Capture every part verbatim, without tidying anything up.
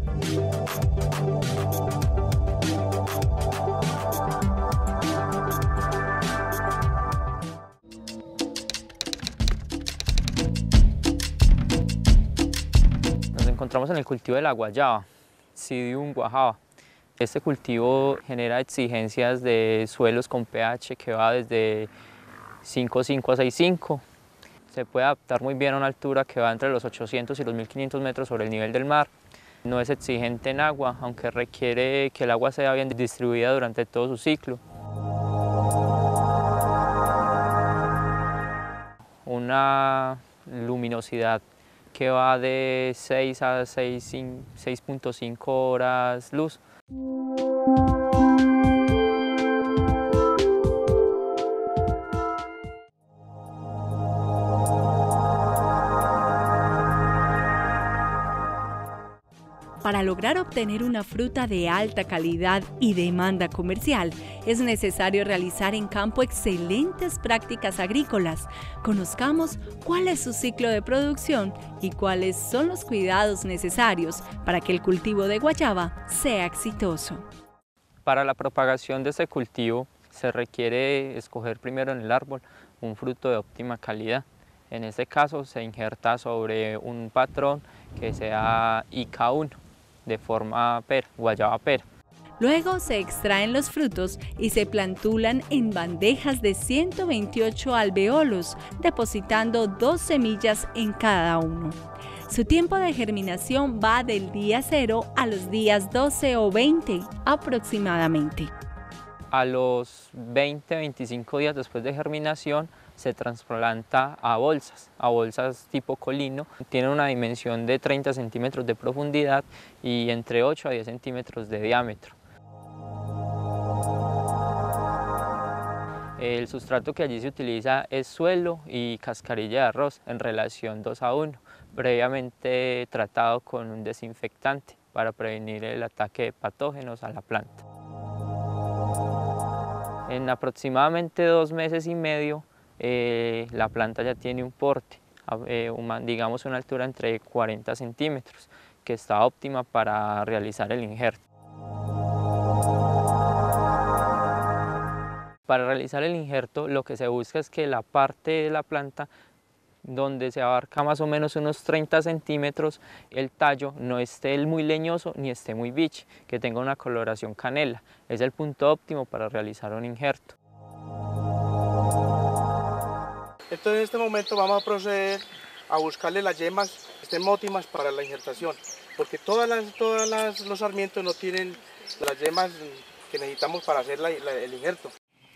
Nos encontramos en el cultivo de la guayaba, Psidium guajava. Este cultivo genera exigencias de suelos con pH que va desde cinco punto cinco a seis punto cinco. Se puede adaptar muy bien a una altura que va entre los ochocientos y los mil quinientos metros sobre el nivel del mar. No es exigente en agua, aunque requiere que el agua sea bien distribuida durante todo su ciclo. Una luminosidad que va de seis a seis punto cinco horas luz. Para lograr obtener una fruta de alta calidad y demanda comercial, es necesario realizar en campo excelentes prácticas agrícolas. Conozcamos cuál es su ciclo de producción y cuáles son los cuidados necesarios para que el cultivo de guayaba sea exitoso. Para la propagación de este cultivo se requiere escoger primero en el árbol un fruto de óptima calidad. En este caso se injerta sobre un patrón que sea I K uno. De forma pera, guayaba pera. Luego se extraen los frutos y se plantulan en bandejas de ciento veintiocho alveolos, depositando dos semillas en cada uno. Su tiempo de germinación va del día cero a los días doce o veinte aproximadamente. A los veinte a veinticinco días después de germinación se trasplanta a bolsas, a bolsas tipo colino. Tiene una dimensión de treinta centímetros de profundidad y entre ocho a diez centímetros de diámetro. El sustrato que allí se utiliza es suelo y cascarilla de arroz en relación dos a uno, previamente tratado con un desinfectante para prevenir el ataque de patógenos a la planta. En aproximadamente dos meses y medio, eh, la planta ya tiene un porte, eh, una, digamos una altura entre cuarenta centímetros, que está óptima para realizar el injerto. Para realizar el injerto, lo que se busca es que la parte de la planta donde se abarca más o menos unos treinta centímetros, el tallo no esté muy leñoso ni esté muy biche, que tenga una coloración canela. Es el punto óptimo para realizar un injerto. Entonces en este momento vamos a proceder a buscarle las yemas que estén óptimas para la injertación, porque todas las, todas las, los sarmientos no tienen las yemas que necesitamos para hacer la, la, el injerto.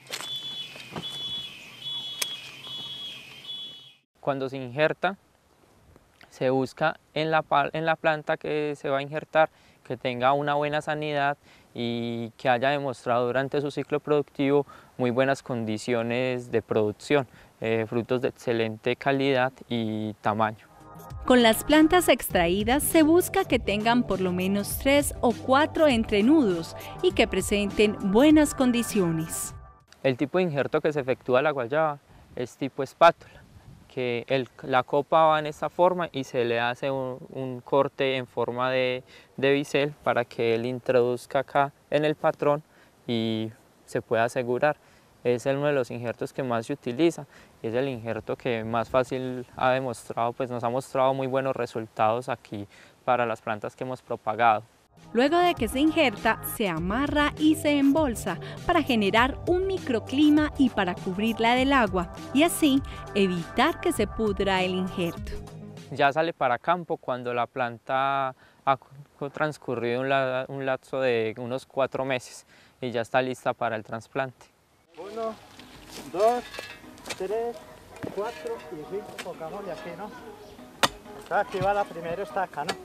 Cuando se injerta, se busca en la, en la planta que se va a injertar que tenga una buena sanidad y que haya demostrado durante su ciclo productivo muy buenas condiciones de producción, eh, frutos de excelente calidad y tamaño. Con las plantas extraídas se busca que tengan por lo menos tres o cuatro entrenudos y que presenten buenas condiciones. El tipo de injerto que se efectúa la guayaba es tipo espátula, que el, la copa va en esta forma y se le hace un, un corte en forma de, de bisel para que él introduzca acá en el patrón y se pueda asegurar. Es uno de los injertos que más se utiliza y es el injerto que más fácil ha demostrado, pues nos ha mostrado muy buenos resultados aquí para las plantas que hemos propagado. Luego de que se injerta, se amarra y se embolsa para generar un microclima y para cubrirla del agua y así evitar que se pudra el injerto. Ya sale para campo cuando la planta ha transcurrido un, la, un lapso de unos cuatro meses y ya está lista para el trasplante. Uno, dos, tres, cuatro y cinco, pongámosle aquí, ¿no? Aquí va la primera estaca, ¿no?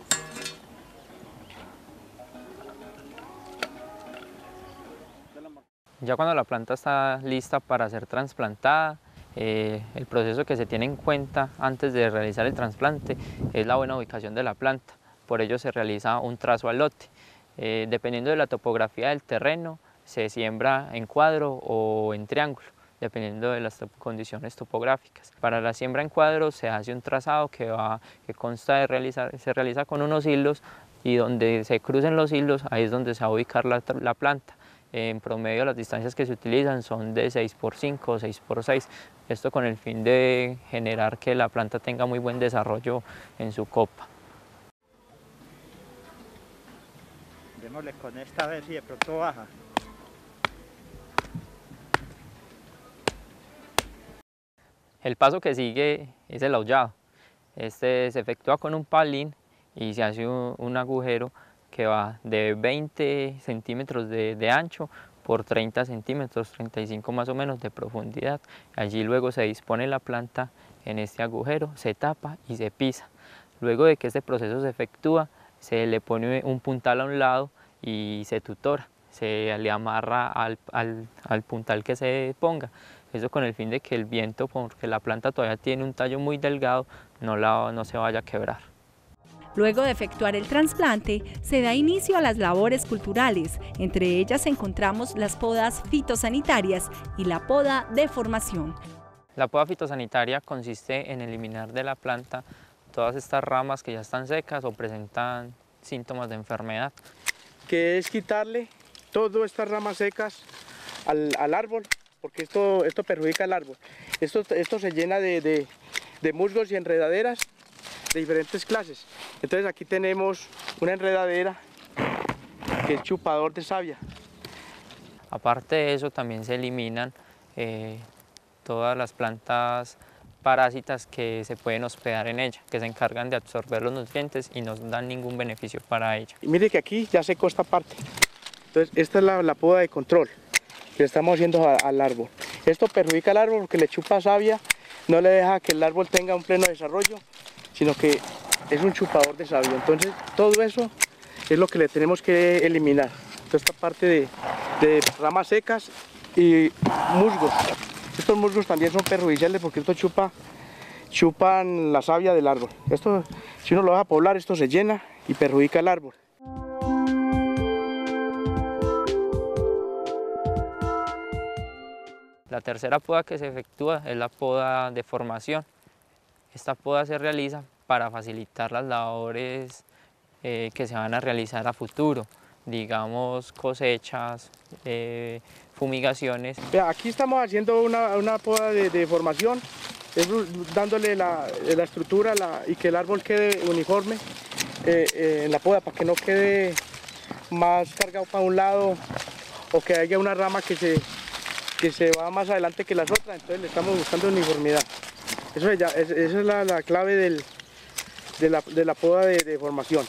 Ya cuando la planta está lista para ser trasplantada, eh, el proceso que se tiene en cuenta antes de realizar el trasplante es la buena ubicación de la planta. Por ello se realiza un trazo al lote. Eh, dependiendo de la topografía del terreno, se siembra en cuadro o en triángulo, dependiendo de las condiciones topográficas. Para la siembra en cuadro se hace un trazado que, va, que consta de realizar, se realiza con unos hilos y donde se crucen los hilos, ahí es donde se va a ubicar la, la planta. En promedio las distancias que se utilizan son de seis por cinco o seis por seis, esto con el fin de generar que la planta tenga muy buen desarrollo en su copa. Démosle con esta a ver si de pronto baja. El paso que sigue es el aullado. Este se efectúa con un palín y se hace un, un agujero que va de veinte centímetros de, de ancho por treinta centímetros, treinta y cinco más o menos de profundidad. Allí luego se dispone la planta en este agujero, se tapa y se pisa. Luego de que este proceso se efectúa, se le pone un puntal a un lado y se tutora, se le amarra al, al, al puntal que se ponga. Eso con el fin de que el viento, porque la planta todavía tiene un tallo muy delgado, no, la, no se vaya a quebrar. Luego de efectuar el trasplante, se da inicio a las labores culturales. Entre ellas encontramos las podas fitosanitarias y la poda de formación. La poda fitosanitaria consiste en eliminar de la planta todas estas ramas que ya están secas o presentan síntomas de enfermedad. Que es quitarle todas estas ramas secas al, al árbol, porque esto, esto perjudica al árbol. Esto, esto se llena de, de, de musgos y enredaderas de diferentes clases. Entonces aquí tenemos una enredadera que es chupador de savia. Aparte de eso también se eliminan eh, todas las plantas parásitas que se pueden hospedar en ella, que se encargan de absorber los nutrientes y no dan ningún beneficio para ella. Y mire que aquí ya secó esta parte. Entonces esta es la, la poda de control que le estamos haciendo a, al árbol. Esto perjudica al árbol porque le chupa savia, no le deja que el árbol tenga un pleno desarrollo, sino que es un chupador de savia. Entonces todo eso es lo que le tenemos que eliminar. Toda esta parte de, de ramas secas y musgos. Estos musgos también son perjudiciales porque esto chupa, chupan la savia del árbol. Esto, si uno lo deja poblar, esto se llena y perjudica al árbol. La tercera poda que se efectúa es la poda de formación. Esta poda se realiza para facilitar las labores eh, que se van a realizar a futuro, digamos cosechas, eh, fumigaciones. Vea, aquí estamos haciendo una, una poda de, de formación, es dándole la, la estructura la, y que el árbol quede uniforme eh, eh, en la poda para que no quede más cargado para un lado o que haya una rama que se, que se va más adelante que las otras, entonces le estamos buscando uniformidad. Eso es, ya, es, esa es la, la clave del, de, la, de la poda de, de formación.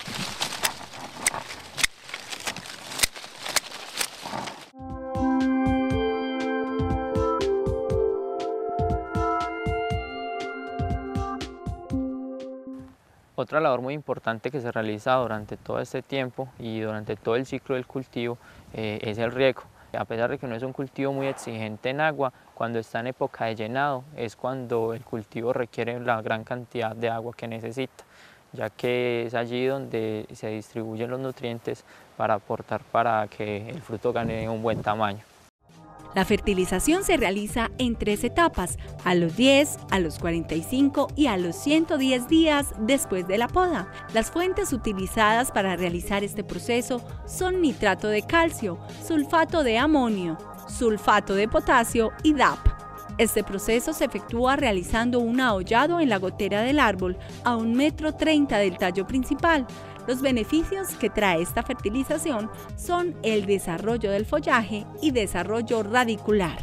Otra labor muy importante que se realiza durante todo este tiempo y durante todo el ciclo del cultivo eh, es el riego. A pesar de que no es un cultivo muy exigente en agua, cuando está en época de llenado es cuando el cultivo requiere la gran cantidad de agua que necesita, ya que es allí donde se distribuyen los nutrientes para aportar para que el fruto gane un buen tamaño. La fertilización se realiza en tres etapas, a los diez, a los cuarenta y cinco y a los ciento diez días después de la poda. Las fuentes utilizadas para realizar este proceso son nitrato de calcio, sulfato de amonio, sulfato de potasio y D A P. Este proceso se efectúa realizando un ahollado en la gotera del árbol a un metro treinta del tallo principal. Los beneficios que trae esta fertilización son el desarrollo del follaje y desarrollo radicular.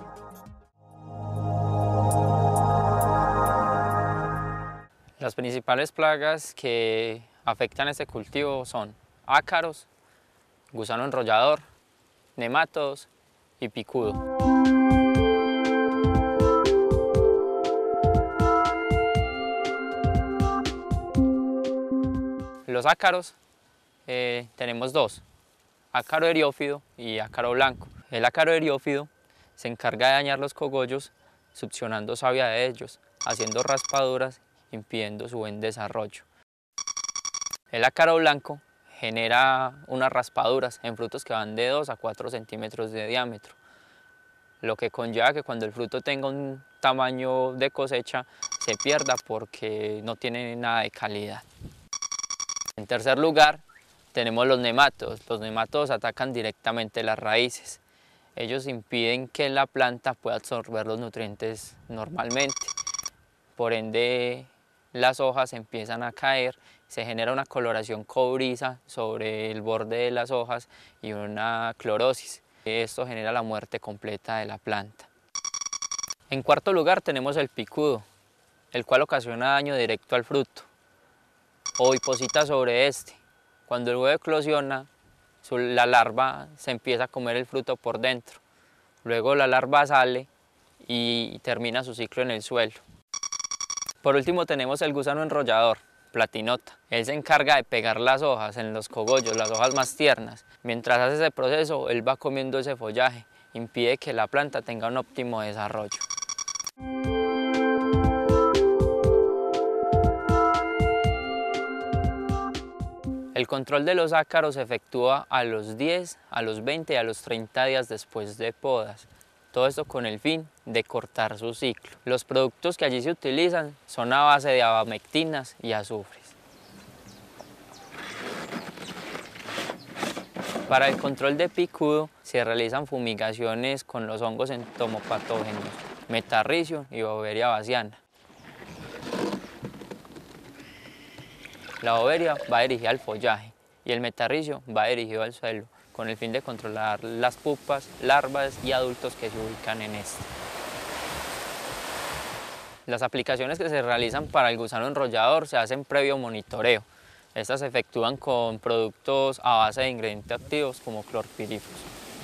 Las principales plagas que afectan este cultivo son ácaros, gusano enrollador, nemátodos y picudo. Los ácaros eh, tenemos dos, ácaro eriófido y ácaro blanco. El ácaro eriófido se encarga de dañar los cogollos succionando savia de ellos, haciendo raspaduras, impidiendo su buen desarrollo. El ácaro blanco genera unas raspaduras en frutos que van de dos a cuatro centímetros de diámetro, lo que conlleva que cuando el fruto tenga un tamaño de cosecha se pierda porque no tiene nada de calidad. En tercer lugar, tenemos los nematodos. Los nematodos atacan directamente las raíces. Ellos impiden que la planta pueda absorber los nutrientes normalmente. Por ende, las hojas empiezan a caer, se genera una coloración cobriza sobre el borde de las hojas y una clorosis. Esto genera la muerte completa de la planta. En cuarto lugar tenemos el picudo, el cual ocasiona daño directo al fruto. Oviposita sobre este. Cuando el huevo eclosiona, la larva se empieza a comer el fruto por dentro. Luego la larva sale y termina su ciclo en el suelo. Por último tenemos el gusano enrollador, Platinota. Él se encarga de pegar las hojas en los cogollos, las hojas más tiernas. Mientras hace ese proceso, él va comiendo ese follaje, impide que la planta tenga un óptimo desarrollo. El control de los ácaros se efectúa a los diez, a los veinte y a los treinta días después de podas. Todo esto con el fin de cortar su ciclo. Los productos que allí se utilizan son a base de abamectinas y azufres. Para el control de picudo se realizan fumigaciones con los hongos entomopatógenos, metarricio y Boveria bassiana. La boveria va dirigida al follaje y el metarricio va dirigido al suelo, con el fin de controlar las pupas, larvas y adultos que se ubican en este. Las aplicaciones que se realizan para el gusano enrollador se hacen previo monitoreo. Estas se efectúan con productos a base de ingredientes activos como clorpirifos.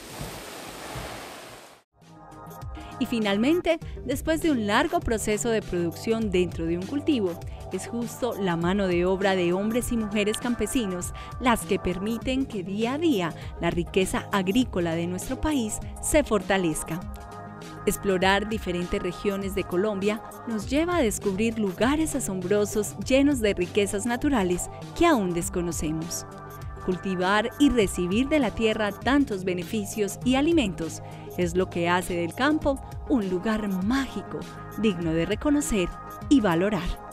Y finalmente, después de un largo proceso de producción dentro de un cultivo, es justo la mano de obra de hombres y mujeres campesinos las que permiten que día a día la riqueza agrícola de nuestro país se fortalezca. Explorar diferentes regiones de Colombia nos lleva a descubrir lugares asombrosos llenos de riquezas naturales que aún desconocemos. Cultivar y recibir de la tierra tantos beneficios y alimentos es lo que hace del campo un lugar mágico, digno de reconocer y valorar.